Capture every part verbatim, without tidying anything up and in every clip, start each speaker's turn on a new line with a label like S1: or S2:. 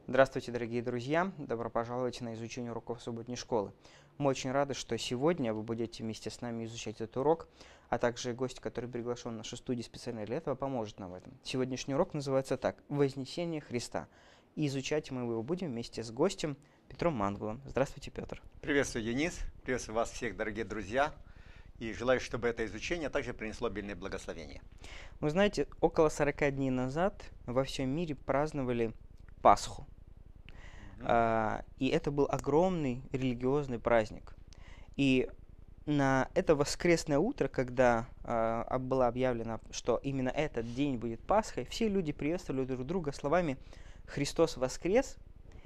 S1: Здравствуйте, дорогие друзья! Добро пожаловать на изучение уроков субботней школы. Мы очень рады, что сегодня вы будете вместе с нами изучать этот урок, а также гость, который приглашен на нашу студию специально для этого, поможет нам в этом. Сегодняшний урок называется так «Вознесение Христа». И изучать мы его будем вместе с гостем Петром Мангулом. Здравствуйте, Петр.
S2: Приветствую, Денис. Приветствую вас всех, дорогие друзья. И желаю, чтобы это изучение также принесло обильное благословение.
S1: Вы знаете, около сорока дней назад во всем мире праздновали Пасху. Uh, и это был огромный религиозный праздник. И на это воскресное утро, когда uh, было объявлено, что именно этот день будет Пасхой, все люди приветствовали друг друга словами «Христос воскрес»,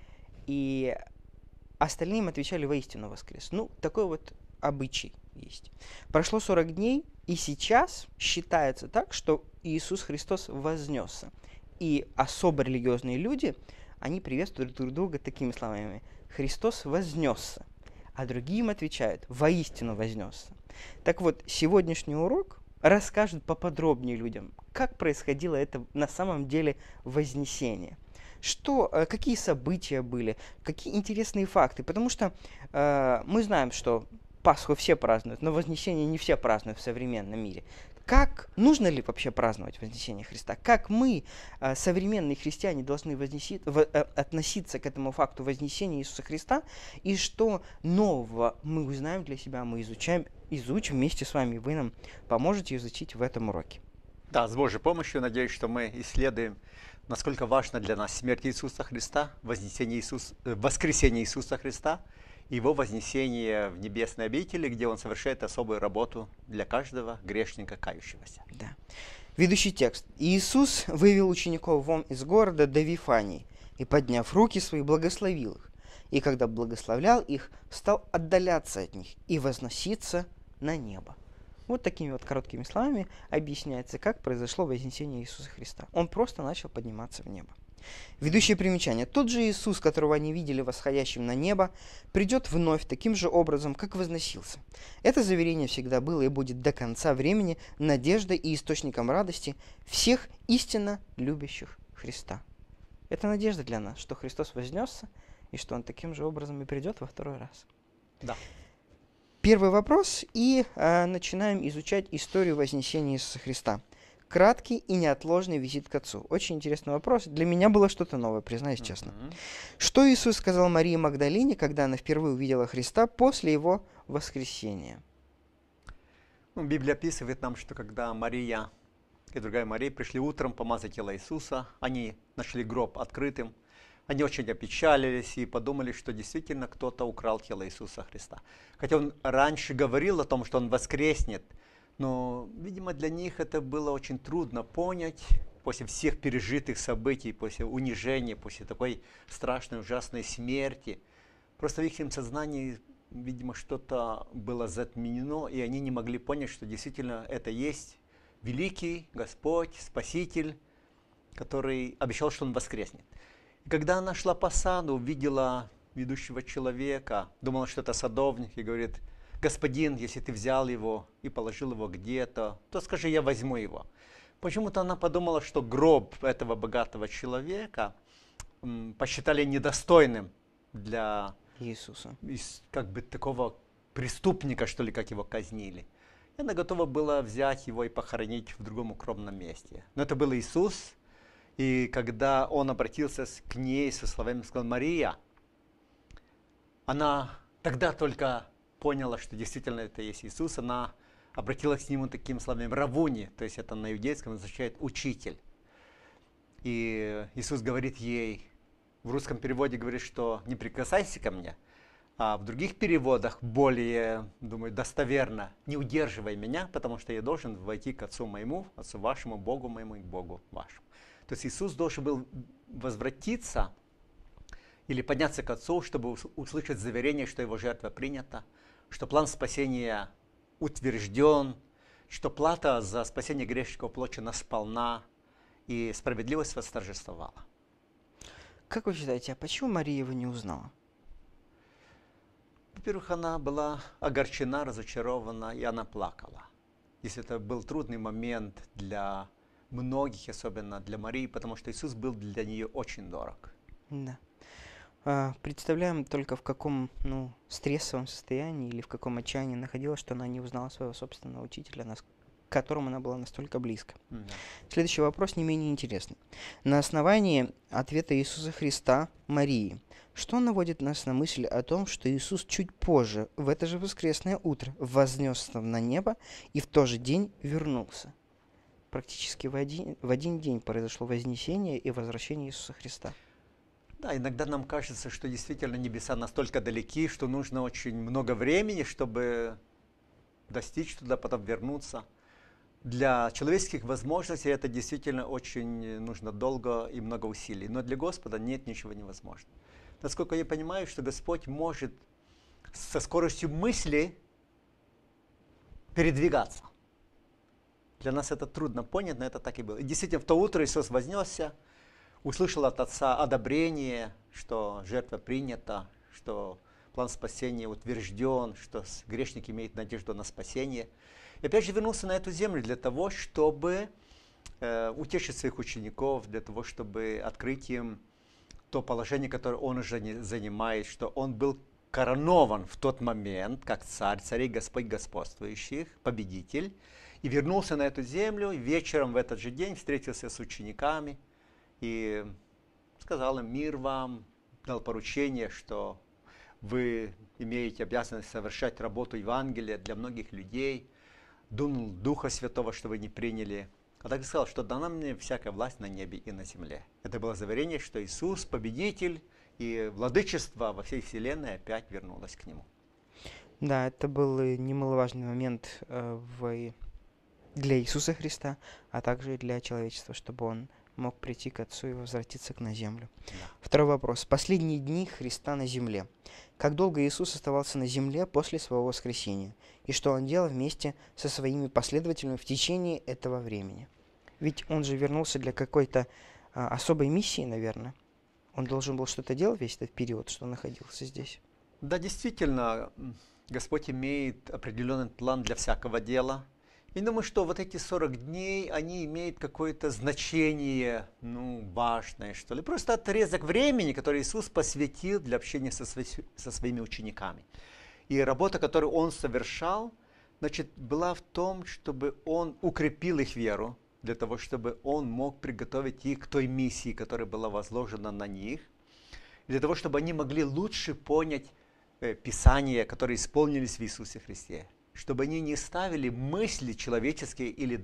S1: и остальным отвечали «Воистину воскрес». Ну, такой вот обычай есть. Прошло сорок дней, и сейчас считается так, что Иисус Христос вознесся. И особо религиозные люди они приветствуют друг друга такими словами: «Христос вознесся», а другим отвечают: «Воистину вознесся». Так вот, сегодняшний урок расскажет поподробнее людям, как происходило это на самом деле вознесение. Что, какие события были, какие интересные факты. Потому что э, мы знаем, что Пасху все празднуют, но Вознесение не все празднуют в современном мире. Как, нужно ли вообще праздновать Вознесение Христа? Как мы, э, современные христиане, должны вознеси, в, э, относиться к этому факту Вознесения Иисуса Христа? И что нового мы узнаем для себя, мы изучаем, изучим вместе с вами. Вы нам поможете изучить в этом уроке.
S2: Да, с Божьей помощью, надеюсь, что мы исследуем, насколько важна для нас смерть Иисуса Христа, вознесение Иисус, э, воскресение Иисуса Христа, Его вознесение в небесной обители, где Он совершает особую работу для каждого грешника, кающегося.
S1: Да. Ведущий текст. «Иисус вывел учеников вон из города до Вифании, и, подняв руки свои, благословил их. И когда благословлял их, стал отдаляться от них и возноситься на небо». Вот такими вот короткими словами объясняется, как произошло вознесение Иисуса Христа. Он просто начал подниматься в небо. Ведущее примечание. Тот же Иисус, которого они видели восходящим на небо, придет вновь таким же образом, как возносился. Это заверение всегда было и будет до конца времени надеждой и источником радости всех истинно любящих Христа. Это надежда для нас, что Христос вознесся и что Он таким же образом и придет во второй раз.
S2: Да.
S1: Первый вопрос, и э, начинаем изучать историю вознесения Иисуса Христа. Краткий и неотложный визит к Отцу. Очень интересный вопрос. Для меня было что-то новое, признаюсь uh-huh. честно. Что Иисус сказал Марии Магдалине, когда она впервые увидела Христа после Его воскресения?
S2: Ну, Библия описывает нам, что когда Мария и другая Мария пришли утром помазать тело Иисуса, они нашли гроб открытым, они очень опечалились и подумали, что действительно кто-то украл тело Иисуса Христа. Хотя Он раньше говорил о том, что Он воскреснет, но, видимо, для них это было очень трудно понять после всех пережитых событий, после унижения, после такой страшной, ужасной смерти. Просто в их сознании, видимо, что-то было затменено, и они не могли понять, что действительно это есть великий Господь, Спаситель, который обещал, что Он воскреснет. И когда она шла по саду, увидела ведущего человека, думала, что это садовник, и говорит: «Господин, если ты взял его и положил его где-то, то скажи, я возьму его». Почему-то она подумала, что гроб этого богатого человека м, посчитали недостойным для
S1: Иисуса.
S2: Как бы такого преступника, что ли, как его казнили. И она готова была взять его и похоронить в другом укромном месте. Но это был Иисус, и когда Он обратился к ней со словами, сказал: «Мария», она тогда только поняла, что действительно это есть Иисус, она обратилась к Нему такими словами «равуни», то есть это на иудейском означает «учитель». И Иисус говорит ей, в русском переводе говорит, что «не прикасайся ко мне», а в других переводах более, думаю, достоверно «не удерживай меня, потому что я должен войти к Отцу моему, Отцу вашему, Богу моему и Богу вашему». То есть Иисус должен был возвратиться или подняться к Отцу, чтобы услышать заверение, что Его жертва принята, что план спасения утвержден, что плата за спасение грешников оплачена сполна, и справедливость восторжествовала.
S1: Как вы считаете, а почему Мария его не узнала?
S2: Во-первых, она была огорчена, разочарована, и она плакала. Если это был трудный момент для многих, особенно для Марии, потому что Иисус был для нее очень дорог.
S1: Да. А, Представляем только в каком, ну, стрессовом состоянии или в каком отчаянии находилась, что она не узнала своего собственного учителя, нас- к которому она была настолько близко.
S2: Да.
S1: Следующий вопрос не менее интересный. На основании ответа Иисуса Христа Марии, что наводит нас на мысль о том, что Иисус чуть позже, в это же воскресное утро, вознесся на небо и в тот же день вернулся? Практически в один, в один день произошло вознесение и возвращение Иисуса Христа.
S2: Да, иногда нам кажется, что действительно небеса настолько далеки, что нужно очень много времени, чтобы достичь туда, потом вернуться. Для человеческих возможностей это действительно очень нужно долго и много усилий. Но для Господа нет ничего невозможного. Насколько я понимаю, что Господь может со скоростью мысли передвигаться. Для нас это трудно понять, но это так и было. И действительно, в то утро Иисус вознесся, услышал от Отца одобрение, что жертва принята, что план спасения утвержден, что грешник имеет надежду на спасение. И опять же вернулся на эту землю для того, чтобы э, утешить своих учеников, для того, чтобы открыть им то положение, которое он уже не занимает, что он был коронован в тот момент, как царь, царей, Господь господствующих, победитель, и вернулся на эту землю, и вечером в этот же день встретился с учениками и сказал им: мир вам, дал поручение, что вы имеете обязанность совершать работу Евангелия для многих людей, дунул Духа Святого, что вы не приняли. А так и сказал, что дана мне всякая власть на небе и на земле. Это было заверение, что Иисус победитель, и владычество во всей вселенной опять вернулось к Нему.
S1: Да, это был и немаловажный момент э, в, для Иисуса Христа, а также и для человечества, чтобы он мог прийти к Отцу и возвратиться на землю.
S2: Да.
S1: Второй вопрос. Последние дни Христа на земле. Как долго Иисус оставался на земле после своего воскресения? И что он делал вместе со своими последователями в течение этого времени? Ведь он же вернулся для какой-то а, особой миссии, наверное. Он должен был что-то делать весь этот период, что он находился здесь.
S2: Да, действительно, Господь имеет определенный план для всякого дела. И думаю, что вот эти сорок дней, они имеют какое-то значение, ну, важное, что ли. Просто отрезок времени, который Иисус посвятил для общения со, свои, со своими учениками. И работа, которую Он совершал, значит, была в том, чтобы Он укрепил их веру, для того, чтобы Он мог приготовить их к той миссии, которая была возложена на них, и для того, чтобы они могли лучше понять э, Писания, которые исполнились в Иисусе Христе. Чтобы они не ставили мысли человеческие или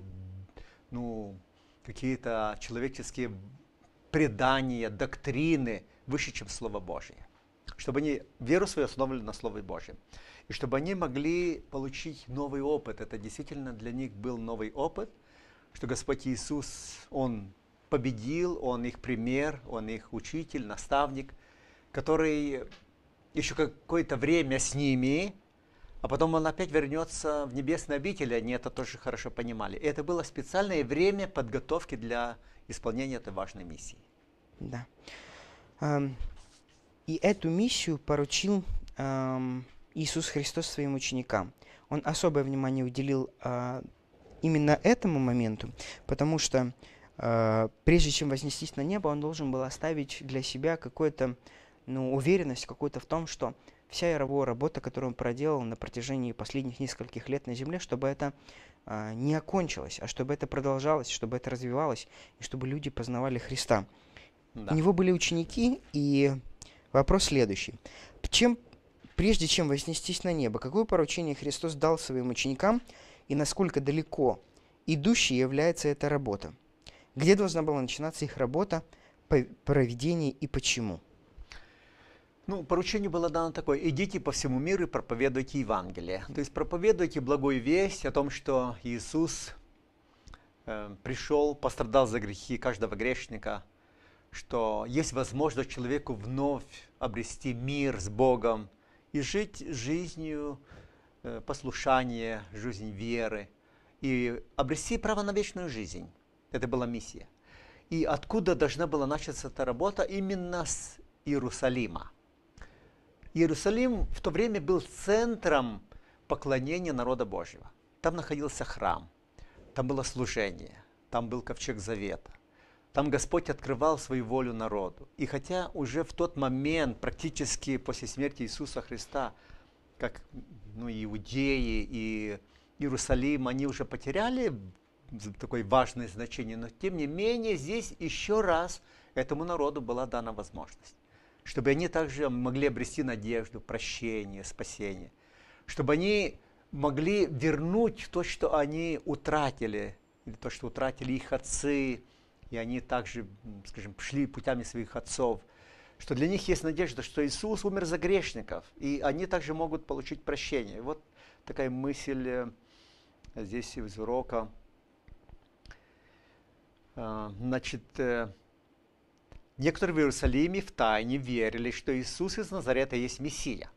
S2: ну, какие-то человеческие предания, доктрины выше, чем Слово Божие. Чтобы они веру свою основывали на Слове Божьем. И чтобы они могли получить новый опыт. Это действительно для них был новый опыт, что Господь Иисус, Он победил, Он их пример, Он их учитель, наставник, который еще какое-то время с ними, а потом он опять вернется в небесные обители, они это тоже хорошо понимали. И это было специальное время подготовки для исполнения этой важной миссии.
S1: Да. Эм, и эту миссию поручил эм, Иисус Христос своим ученикам. Он особое внимание уделил э, именно этому моменту, потому что э, прежде чем вознестись на небо, он должен был оставить для себя какую-то ну, уверенность какую-то в том, что вся его работа, которую он проделал на протяжении последних нескольких лет на земле, чтобы это а, не окончилось, а чтобы это продолжалось, чтобы это развивалось, и чтобы люди познавали Христа.
S2: Да.
S1: У него были ученики, и вопрос следующий. Чем, прежде чем вознестись на небо, какое поручение Христос дал своим ученикам, и насколько далеко идущей является эта работа? Где должна была начинаться их работа, проведение и почему?
S2: Ну, поручение было дано такое: идите по всему миру и проповедуйте Евангелие. То есть проповедуйте благую весть о том, что Иисус э, пришел, пострадал за грехи каждого грешника, что есть возможность человеку вновь обрести мир с Богом и жить жизнью э, послушания, жизнь веры, и обрести право на вечную жизнь. Это была миссия. И откуда должна была начаться эта работа? Именно с Иерусалима. Иерусалим в то время был центром поклонения народа Божьего. Там находился храм, там было служение, там был ковчег завета, Там Господь открывал свою волю народу. И хотя уже в тот момент, практически после смерти Иисуса Христа, как ну, иудеи и Иерусалим, они уже потеряли такое важное значение, но тем не менее здесь еще раз этому народу была дана возможность, чтобы они также могли обрести надежду, прощение, спасение, чтобы они могли вернуть то, что они утратили, или то, что утратили их отцы, и они также, скажем, шли путями своих отцов, что для них есть надежда, что Иисус умер за грешников, и они также могут получить прощение. Вот такая мысль здесь из урока. Значит, некоторые в Иерусалиме втайне верили, что Иисус из Назарета есть Мессия.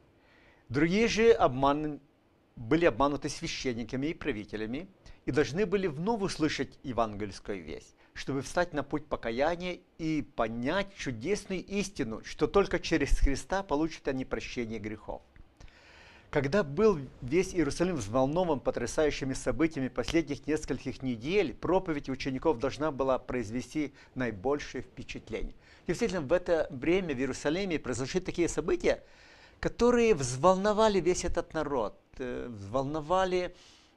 S2: Другие же обман... были обмануты священниками и правителями и должны были вновь услышать евангельскую весть, чтобы встать на путь покаяния и понять чудесную истину, что только через Христа получат они прощение грехов. Когда был весь Иерусалим взволнован потрясающими событиями последних нескольких недель, проповедь учеников должна была произвести наибольшее впечатление. Действительно, в это время в Иерусалиме произошли такие события, которые взволновали весь этот народ, взволновали.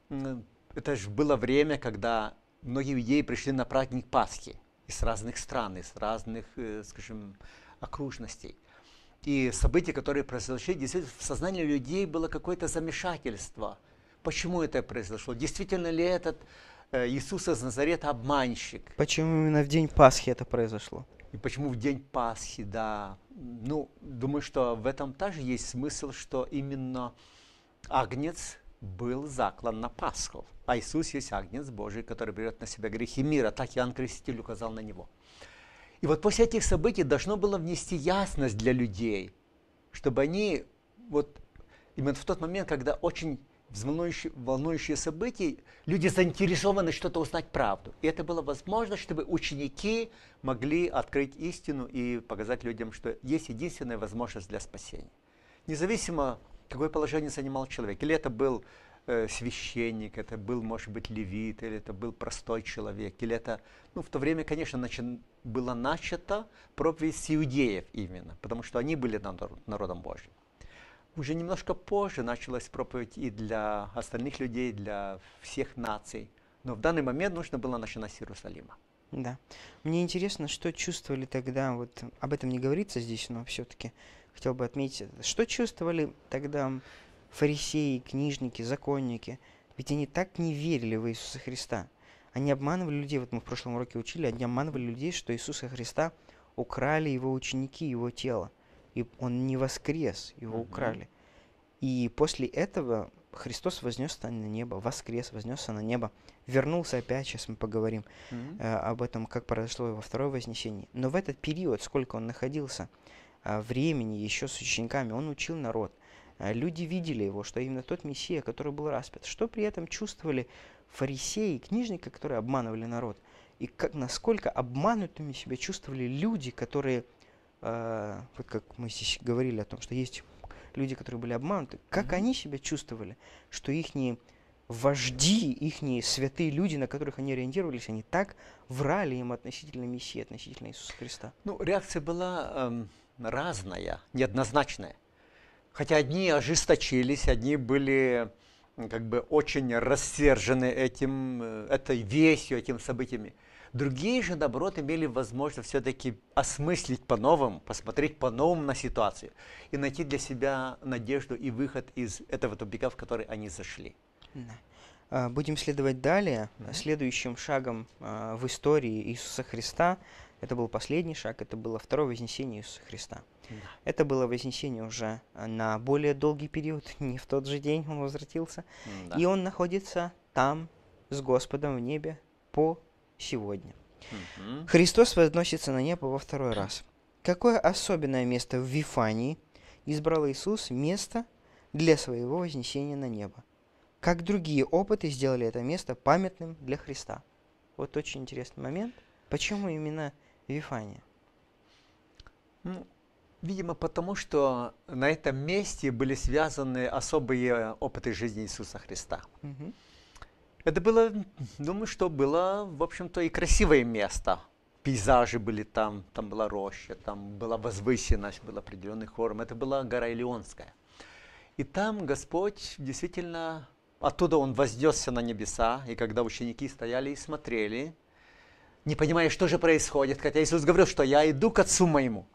S2: Это же было время, когда многие иудеи пришли на праздник Пасхи из разных стран, из разных, скажем, окружностей. И события, которые произошли, действительно в сознании людей было какое-то замешательство. Почему это произошло? Действительно ли этот Иисус из Назарета обманщик?
S1: Почему именно в день Пасхи это произошло?
S2: И почему в день Пасхи, да. Ну, думаю, что в этом также есть смысл, что именно агнец был заклан на Пасху. А Иисус есть агнец Божий, который берет на себя грехи мира. Так Иоанн Креститель указал на него. И вот после этих событий должно было внести ясность для людей, чтобы они, вот именно в тот момент, когда очень волнующие, волнующие события, люди заинтересованы что-то узнать правду. И это было возможно, чтобы ученики могли открыть истину и показать людям, что есть единственная возможность для спасения. Независимо, какое положение занимал человек. Или это был э, священник, это был, может быть, левит, или это был простой человек, или это, ну, в то время, конечно, начи- было начато проповедь с иудеев именно, потому что они были народом Божьим. Уже немножко позже началась проповедь и для остальных людей, для всех наций. Но в данный момент нужно было начинать с Иерусалима.
S1: Да. Мне интересно, что чувствовали тогда, вот об этом не говорится здесь, но все-таки хотел бы отметить, что чувствовали тогда фарисеи, книжники, законники, ведь они так не верили в Иисуса Христа. Они обманывали людей, вот мы в прошлом уроке учили, они обманывали людей, что Иисуса Христа украли его ученики, его тело. И он не воскрес, его mm-hmm. украли. И после этого Христос вознесся на небо, воскрес, вознесся на небо, вернулся опять, сейчас мы поговорим mm-hmm. э, об этом, как произошло его второе вознесение. Но в этот период, сколько он находился э, времени еще с учениками, он учил народ. Э, люди видели его, что именно тот Мессия, который был распят. Что при этом чувствовали фарисеи, книжники, которые обманывали народ? И как, насколько обманутыми себя чувствовали люди, которые... Uh, вот как мы здесь говорили о том, что есть люди, которые были обмануты, как mm-hmm. они себя чувствовали, что ихние вожди, ихние святые люди, на которых они ориентировались, они так врали им относительно Мессии, относительно Иисуса Христа.
S2: Ну, реакция была эм, разная, неоднозначная. Хотя одни ожесточились, одни были как бы очень рассержены этим, этой вестью, этими событиями. Другие же, наоборот, имели возможность все-таки осмыслить по-новому, посмотреть по-новому на ситуацию и найти для себя надежду и выход из этого тупика, в который они зашли.
S1: Да. Будем следовать далее. Mm-hmm. Следующим шагом в истории Иисуса Христа, это был последний шаг, это было второе вознесение Иисуса Христа. Mm-hmm. Это было вознесение уже на более долгий период, не в тот же день он возвратился. Mm-hmm. И он находится там с Господом в небе по сегодня. Mm-hmm. Христос возносится на небо во второй раз. Какое особенное место в Вифании избрал Иисус место для своего вознесения на небо? Как другие опыты сделали это место памятным для Христа? Вот очень интересный момент. Почему именно Вифания?
S2: Ну, видимо, потому что на этом месте были связаны особые опыты жизни Иисуса Христа. Mm-hmm. Это было, думаю, что было, в общем-то, и красивое место. пейзажи были там, там была роща, там была возвышенность, был определенный хором. Это была гора Илионская. И там Господь действительно, оттуда Он вознесся на небеса, и когда ученики стояли и смотрели, не понимая, что же происходит, хотя Иисус говорил, что я иду к Отцу моему.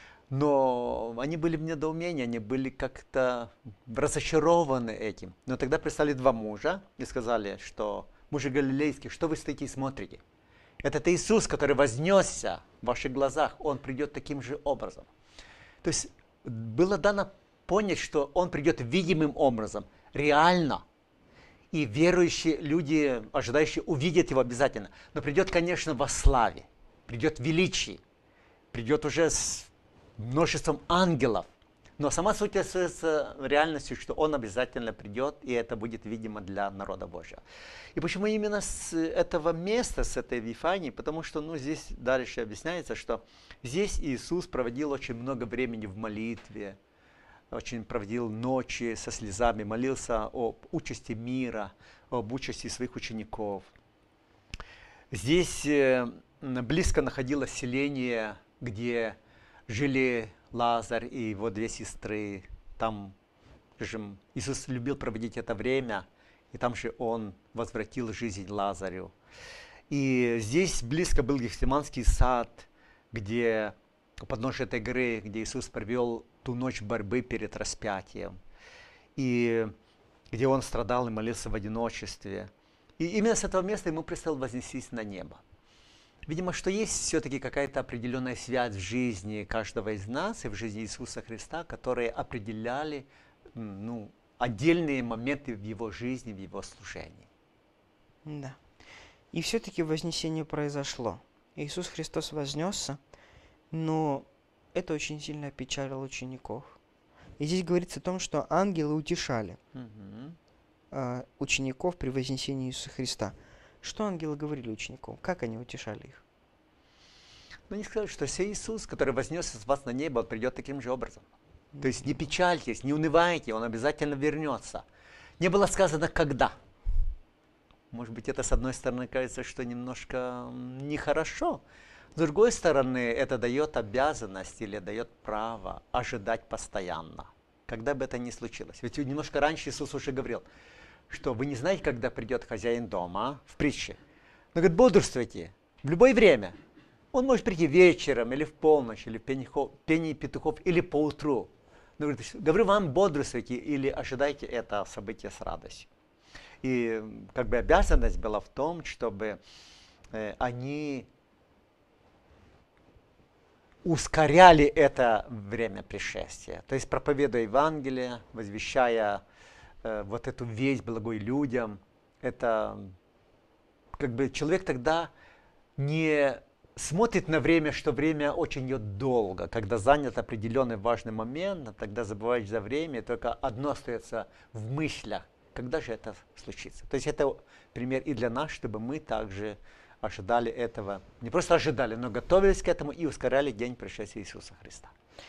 S2: Но они были в недоумении, они были как-то разочарованы этим. Но тогда прислали два мужа и сказали, что мужи галилейские, что вы стоите и смотрите? Этот Иисус, который вознесся в ваших глазах, Он придет таким же образом. То есть было дано понять, что Он придет видимым образом, реально. И верующие люди, ожидающие, увидят Его обязательно. Но придет, конечно, во славе, придет в величии, придет уже с множеством ангелов. Но сама суть остается реальностью, что Он обязательно придет, и это будет видимо для народа Божьего. И почему именно с этого места, с этой Вифании? Потому что ну, здесь дальше объясняется, что здесь Иисус проводил очень много времени в молитве, очень проводил ночи со слезами, молился об участи мира, об участи своих учеников. Здесь близко находилось селение, где жили Лазарь и его две сестры. Там, скажем, Иисус любил проводить это время, и там же Он возвратил жизнь Лазарю. И здесь близко был Гефсиманский сад, где у подножия этой горы, где Иисус провел ту ночь борьбы перед распятием, и где Он страдал и молился в одиночестве. И именно с этого места Ему предстояло вознестись на небо. Видимо, что есть все-таки какая-то определенная связь в жизни каждого из нас и в жизни Иисуса Христа, которые определяли ну, отдельные моменты в Его жизни, в Его служении.
S1: Да. И все-таки вознесение произошло. Иисус Христос вознесся, но это очень сильно опечалило учеников. И здесь говорится о том, что ангелы утешали
S2: Угу.
S1: э, учеников при вознесении Иисуса Христа. Что ангелы говорили ученикам? Как они утешали их?
S2: Ну, не сказать, что сей Иисус, который вознесся с вас на небо, Он придет таким же образом. То есть не печальтесь, не унывайте, Он обязательно вернется. Не было сказано, когда. Может быть, это с одной стороны кажется, что немножко нехорошо. С другой стороны, это дает обязанность или дает право ожидать постоянно, когда бы это ни случилось. Ведь немножко раньше Иисус уже говорил, что вы не знаете, когда придет хозяин дома, в притче. Но говорит, бодрствуйте в любое время. Он может прийти вечером, или в полночь, или в пении петухов, или поутру. Но говорит, говорю вам, бодрствуйте или ожидайте это событие с радостью. И как бы обязанность была в том, чтобы э, они ускоряли это время пришествия. То есть проповедуя Евангелие, возвещая э, вот эту весть благой людям, это как бы человек тогда не смотрит на время, что время очень идет долго, когда занят определенный важный момент, тогда забываешь за время, и только одно остается в мыслях, когда же это случится. То есть это пример и для нас, чтобы мы также ожидали этого, не просто ожидали, но готовились к этому и ускоряли день пришествия Иисуса Христа.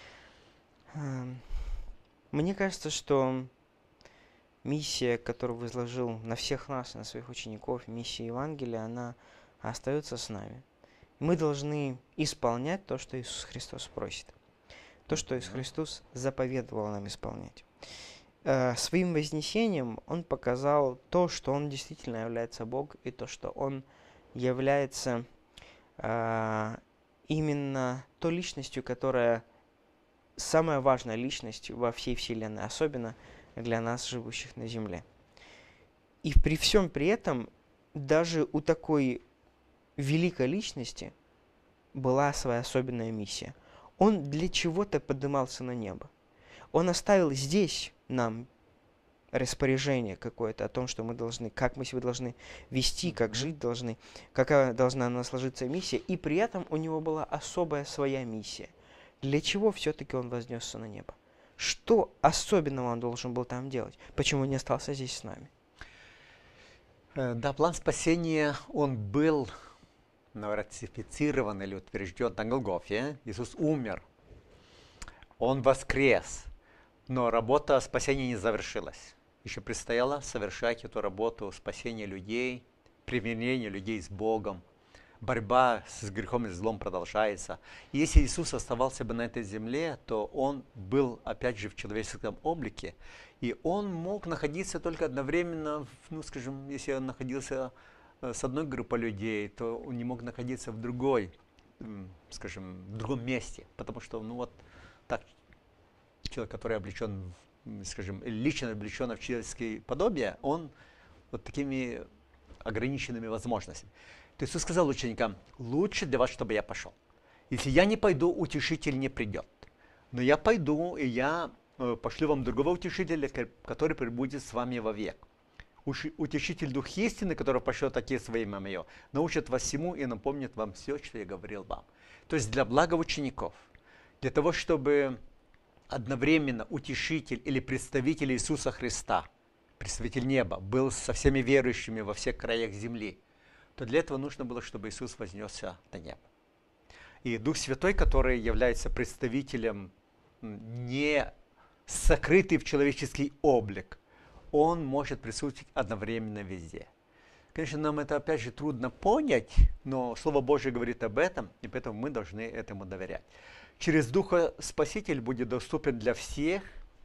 S1: Мне кажется, что миссия, которую возложил на всех нас, на своих учеников, миссия Евангелия, она остается с нами. Мы должны исполнять то, что Иисус Христос просит. То, что Иисус Христос заповедовал нам исполнять. Своим вознесением Он показал то, что Он действительно является Бог, и то, что Он является э, именно той личностью, которая самая важная личность во всей Вселенной, особенно для нас, живущих на Земле. И при всем при этом, даже у такой великой личности была своя особенная миссия. Он для чего-то поднимался на небо. Он оставил здесь нам распоряжение какое-то о том, что мы должны, как мы себя должны вести, как жить должны, какая должна у нас сложиться миссия, и при этом у него была особая своя миссия. Для чего все-таки он вознесся на небо? Что особенного он должен был там делать? Почему не остался здесь с нами?
S2: Да, план спасения, он был ратифицирован или утвержден на Голгофе. Иисус умер, Он воскрес, но работа спасения не завершилась. Еще предстояло совершать эту работу спасения людей, примирения людей с Богом, борьба с грехом и злом продолжается. И если Иисус оставался бы на этой земле, то Он был, опять же, в человеческом облике, и Он мог находиться только одновременно, ну, скажем, если Он находился с одной группой людей, то Он не мог находиться в другой, скажем, в другом месте, потому что, ну, вот так человек, который облечен, скажем, лично облечен в человеческое подобие, он вот такими ограниченными возможностями. То Иисус сказал ученикам: лучше для вас, чтобы я пошел. Если я не пойду, утешитель не придет. Но я пойду, и я пошлю вам другого утешителя, который пребудет с вами вовек. Утешитель Дух истины, который пошлет Отец во имя Мое, научит вас всему и напомнит вам все, что я говорил вам. То есть для блага учеников, для того, чтобы одновременно утешитель или представитель Иисуса Христа, представитель неба, был со всеми верующими во всех краях земли, то для этого нужно было, чтобы Иисус вознесся на небо. И Дух Святой, который является представителем, не сокрытый в человеческий облик, Он может присутствовать одновременно везде. Конечно, нам это опять же трудно понять, но Слово Божье говорит об этом, и поэтому мы должны этому доверять. Через Духа Спаситель будет доступен для всех,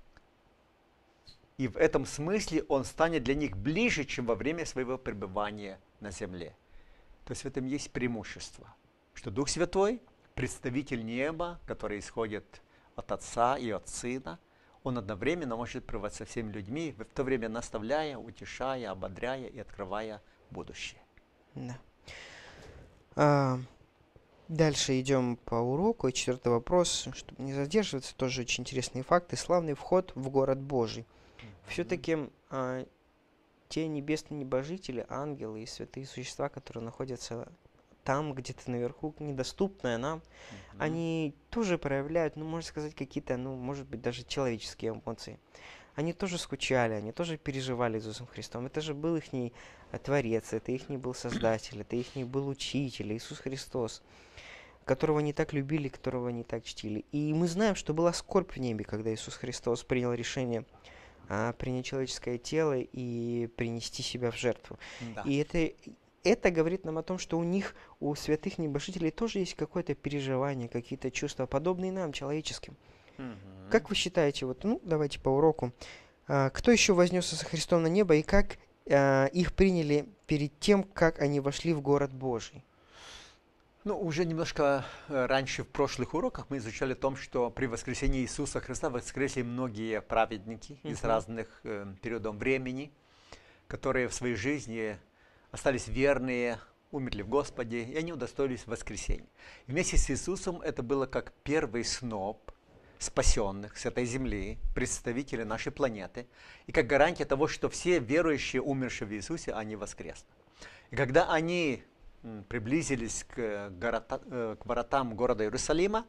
S2: и в этом смысле Он станет для них ближе, чем во время своего пребывания на земле. То есть в этом есть преимущество, что Дух Святой, представитель неба, который исходит от Отца и от Сына, Он одновременно может пребывать со всеми людьми, в то время наставляя, утешая, ободряя и открывая будущее.
S1: Да. А, дальше идем по уроку. И четвертый вопрос, чтобы не задерживаться, тоже очень интересные факты. Славный вход в город Божий. Mm-hmm. Все-таки а, те небесные небожители, ангелы и святые существа, которые находятся там, где-то наверху, недоступное нам, mm-hmm. они тоже проявляют, ну, можно сказать, какие-то, ну, может быть, даже человеческие эмоции. Они тоже скучали, они тоже переживали Иисусом Христом. Это же был их Творец, это их был Создатель, это их был Учитель, Иисус Христос, которого они так любили, которого они так чтили. И мы знаем, что была скорбь в небе, когда Иисус Христос принял решение а, принять человеческое тело и принести себя в жертву. Да. И это... Это говорит нам о том, что у них, у святых небожителей, тоже есть какое-то переживание, какие-то чувства, подобные нам, человеческим. Mm-hmm. Как вы считаете, вот, ну, давайте по уроку, а, кто еще вознесся со Христом на небо, и как а, их приняли перед тем, как они вошли в город Божий?
S2: Ну, уже немножко раньше, в прошлых уроках, мы изучали о том, что при воскресении Иисуса Христа воскресли многие праведники mm-hmm. из разных э, периодов времени, которые в своей жизни остались верные, умерли в Господе, и они удостоились воскресения. И вместе с Иисусом это было как первый сноп спасенных с этой земли, представители нашей планеты, и как гарантия того, что все верующие, умершие в Иисусе, они воскреснут. И когда они приблизились к, города, к воротам города Иерусалима,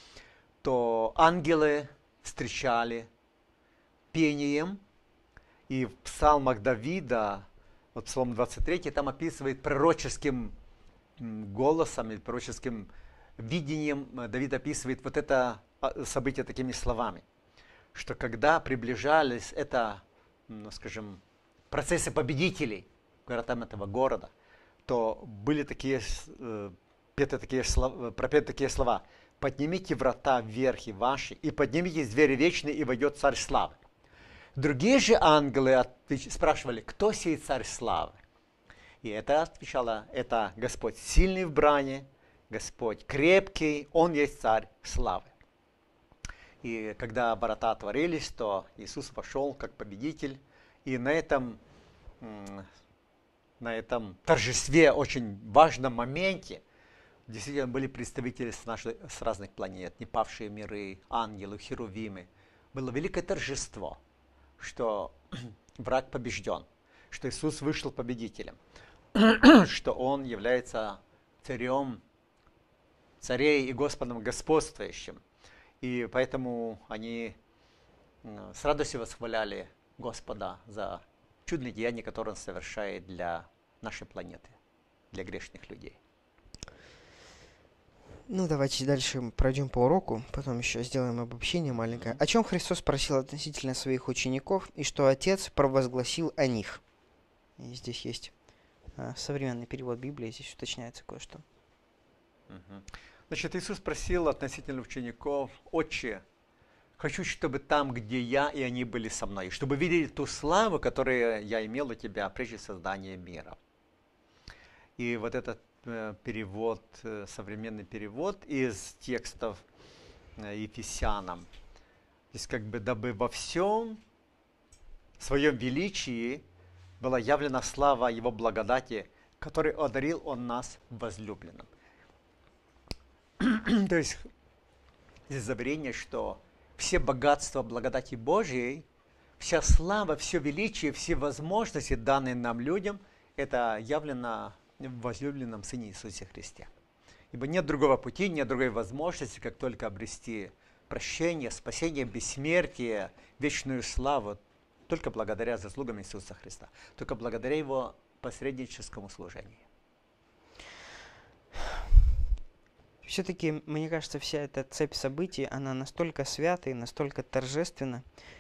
S2: то ангелы встречали пением, и в псалмах Давида, вот Псалом двадцать три, там описывает пророческим голосом или пророческим видением, Давид описывает вот это событие такими словами, что когда приближались это, ну, скажем, процессы победителей к воротам этого города, то были такие, э, петы такие слова, пропеты такие слова: «Поднимите врата вверх и ваши, и поднимитесь двери вечные, и войдет царь славы». Другие же ангелы спрашивали: кто сей царь славы? И это отвечало: это Господь сильный в брани, Господь крепкий, Он есть царь славы. И когда ворота отворились, то Иисус вошел как победитель, и на этом, на этом торжестве, очень важном моменте, действительно были представители с, нашей, с разных планет, непавшие миры, ангелы, херувимы. Было великое торжество, что враг побежден, что Иисус вышел победителем, что Он является царем царей и Господом господствующим. И поэтому они с радостью восхваляли Господа за чудные деяния, которые Он совершает для нашей планеты, для грешных людей.
S1: Ну, давайте дальше пройдем по уроку, потом еще сделаем обобщение маленькое. О чем Христос спросил относительно своих учеников, и что Отец провозгласил о них? И здесь есть а, современный перевод Библии, здесь уточняется кое-что.
S2: Мгм. Значит, Иисус спросил относительно учеников: «Отче, хочу, чтобы там, где я, и они были со мной, чтобы видели ту славу, которую я имел у тебя прежде создания мира». И вот этот э, перевод, э, современный перевод из текстов э, Ефесянам, здесь как бы дабы во всем своем величии была явлена слава Его благодати, которой одарил Он нас возлюбленным. То есть здесь заверение, что все богатства благодати Божьей, вся слава, все величие, все возможности, данные нам людям, это явлено в возлюбленном Сыне Иисусе Христе. Ибо нет другого пути, нет другой возможности, как только обрести прощение, спасение, бессмертие, вечную славу, только благодаря заслугам Иисуса Христа, только благодаря Его посредническому служению.
S1: Все-таки, мне кажется, вся эта цепь событий, она настолько свята и настолько торжественна,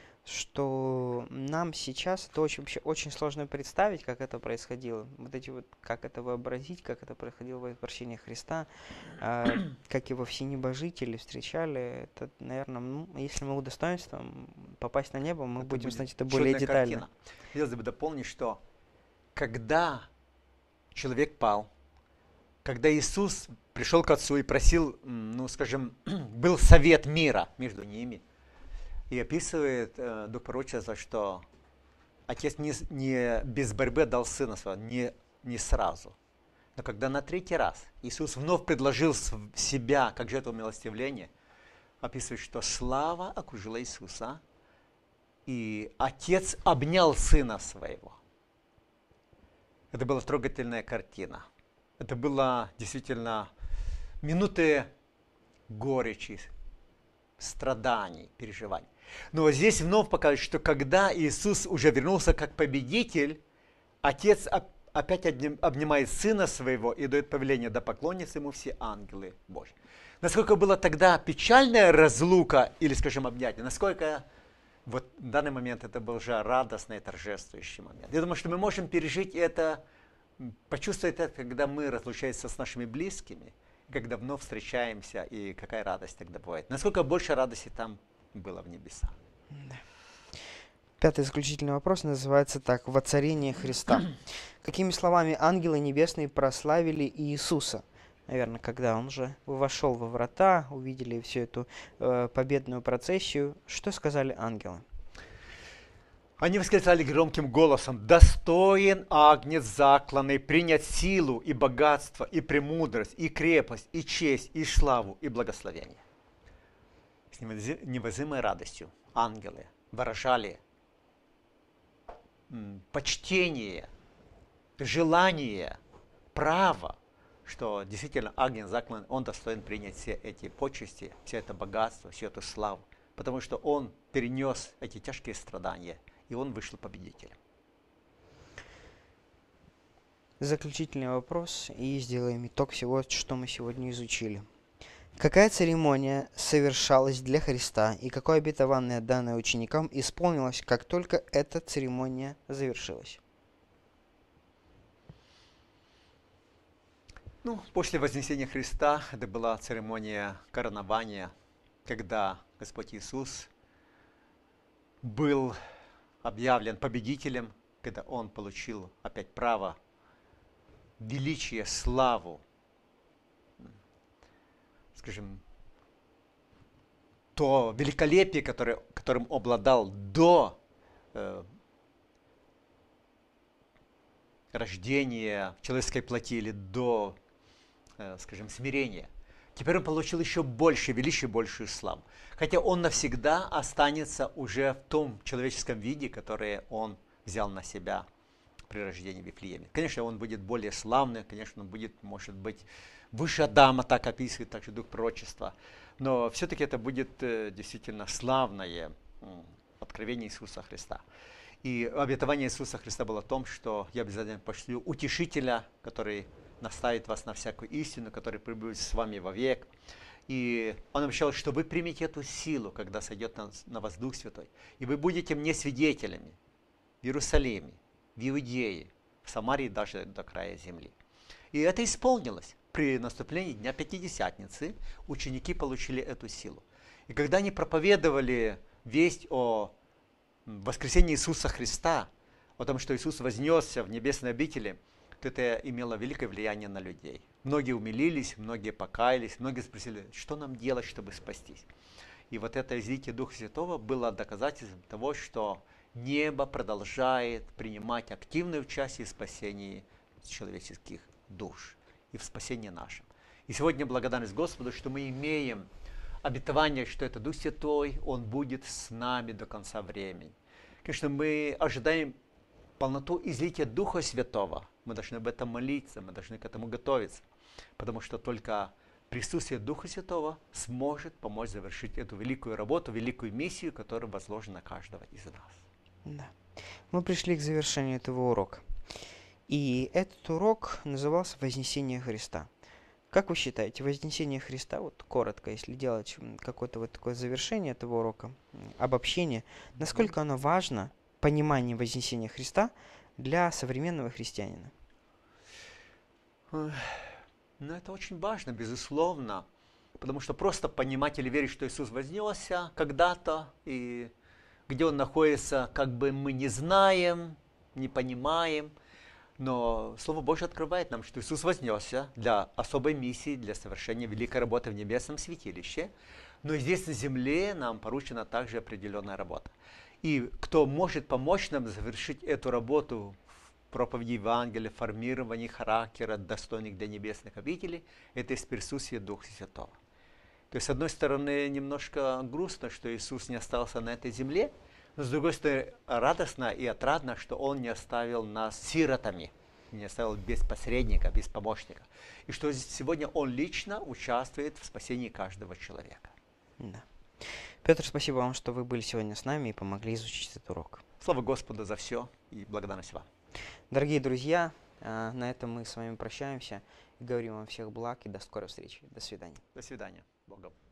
S1: что нам сейчас это очень, вообще очень сложно представить, как это происходило. Вот эти вот, как это вообразить, как это происходило во воплощении Христа, а, как его все небожители встречали. Это, наверное, ну, если мы удостоимся попасть на небо, мы
S2: Это
S1: будем
S2: будет
S1: знать это более
S2: чудная
S1: детально.
S2: картина. Хотелось бы дополнить, что когда человек пал, когда Иисус пришел к Отцу и просил, ну, скажем, был совет мира между ними, и описывает э, Дух пророчества, что Отец не, не без борьбы дал Сына Своего, не, не сразу. Но когда на третий раз Иисус вновь предложил себя как жертву милостивления, описывает, что слава окружила Иисуса, и Отец обнял Сына Своего. Это была трогательная картина. Это была действительно минуты горечи, страданий, переживаний. Но здесь вновь показывает, что когда Иисус уже вернулся как победитель, Отец опять обнимает Сына Своего и дает повеление: да поклонятся Ему все ангелы Божьи. Насколько была тогда печальная разлука, или, скажем, объятие, насколько вот в данный момент это был уже радостный, торжествующий момент. Я думаю, что мы можем пережить это, почувствовать это, когда мы разлучаемся с нашими близкими, когда вновь встречаемся, и какая радость тогда бывает. Насколько больше радости там было в небесах.
S1: Да. Пятый заключительный вопрос называется так: «Воцарение Христа». Какими словами ангелы небесные прославили Иисуса? Наверное, когда он уже вошел во врата, увидели всю эту э, победную процессию, что сказали ангелы?
S2: Они восклицали громким голосом: «Достоин Агнец закланный принять силу и богатство, и премудрость, и крепость, и честь, и славу, и благословение». С невозымой радостью ангелы выражали почтение, желание, право, что действительно Агнец заклан, он достоин принять все эти почести, все это богатство, всю эту славу, потому что он перенес эти тяжкие страдания, и он вышел победителем.
S1: Заключительный вопрос, и сделаем итог всего, что мы сегодня изучили. Какая церемония совершалась для Христа, и какое обетование, данное ученикам, исполнилось, как только эта церемония завершилась?
S2: Ну, после вознесения Христа это была церемония коронования, когда Господь Иисус был объявлен победителем, когда Он получил опять право, величие, славу, скажем, то великолепие, которое, которым обладал до э, рождения в человеческой плоти или до, э, скажем, смирения. Теперь он получил еще больше величие, большую славу. Хотя он навсегда останется уже в том человеческом виде, который он взял на себя при рождении в Вифлееме. Конечно, он будет более славный, конечно, он будет, может быть, выше Адама, так описывает также Дух пророчества. Но все-таки это будет э, действительно славное э, откровение Иисуса Христа. И обетование Иисуса Христа было о том, что я обязательно пошлю утешителя, который наставит вас на всякую истину, который пребудет с вами вовек. И он обещал, что вы примете эту силу, когда сойдет на, на вас Дух Святой. И вы будете мне свидетелями в Иерусалиме, в Иудее, в Самарии, даже до края земли. И это исполнилось. при наступлении Дня Пятидесятницы ученики получили эту силу. И когда они проповедовали весть о воскресении Иисуса Христа, о том, что Иисус вознесся в небесной обители, то это имело великое влияние на людей. Многие умилились, многие покаялись, многие спросили, что нам делать, чтобы спастись. И вот это излитие Духа Святого было доказательством того, что небо продолжает принимать активное участие в спасении человеческих душ и в спасении нашем. И сегодня благодарность Господу, что мы имеем обетование, что это Дух Святой, Он будет с нами до конца времени. Конечно, мы ожидаем полноту излития Духа Святого. Мы должны об этом молиться, мы должны к этому готовиться. Потому что только присутствие Духа Святого сможет помочь завершить эту великую работу, великую миссию, которая возложена на каждого из нас.
S1: Да. Мы пришли к завершению этого урока. И этот урок назывался «Вознесение Христа». Как вы считаете, вознесение Христа, вот коротко, если делать какое-то вот такое завершение этого урока, обобщение, насколько оно важно, понимание вознесения Христа для современного христианина?
S2: Ну, это очень важно, безусловно, потому что просто понимать или верить, что Иисус вознесся когда-то, и где Он находится, как бы мы не знаем, не понимаем, но Слово Божье открывает нам, что Иисус вознесся для особой миссии, для совершения великой работы в небесном святилище, но и здесь на земле нам поручена также определенная работа. И кто может помочь нам завершить эту работу в проповеди Евангелия, формировании характера, достойных для небесных обителей, это из присутствия Духа Святого. То есть, с одной стороны, немножко грустно, что Иисус не остался на этой земле, но с другой стороны, радостно и отрадно, что Он не оставил нас сиротами, не оставил без посредника, без помощника. И что сегодня Он лично участвует в спасении каждого человека.
S1: Да. Петр, спасибо вам, что вы были сегодня с нами и помогли изучить этот урок.
S2: Слава Господу за все и благодарность вам.
S1: Дорогие друзья, на этом мы с вами прощаемся и говорим вам всех благ и до скорой встречи. До свидания.
S2: До свидания. Бога.